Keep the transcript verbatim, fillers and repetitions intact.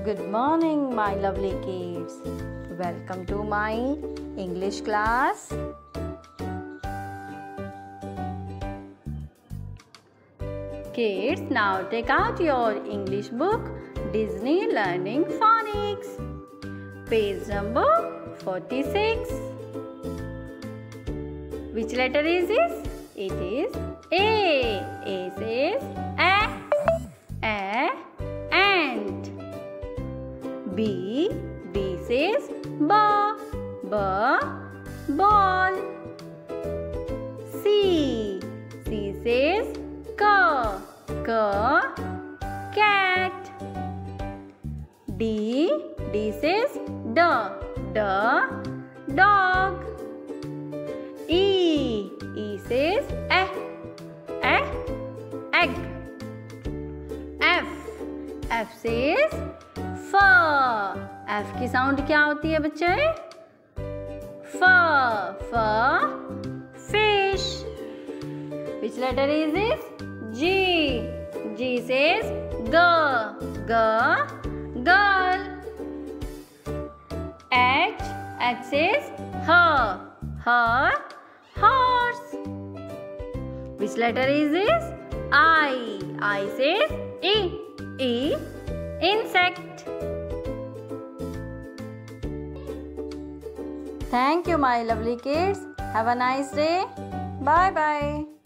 Good morning, my lovely kids. Welcome to my English class. Kids, now take out your English book, Disney Learning Phonics. Page number forty-six. Which letter is this? It is A. A says A. A. Ant. B. B says B. B. Ball. C. C says K. K. Cat. D. D says D. D. Dog. E. E says eh. Eh. Egg. F. F says fur. F की sound क्या होती है बच्चे? Fur. Fur. Fish. Which letter is this? G. G says G. G. Girl. H. H says her. Her. Horse. Which letter is this? I. I says E. E. Insect. Thank you, my lovely kids. Have a nice day. Bye bye.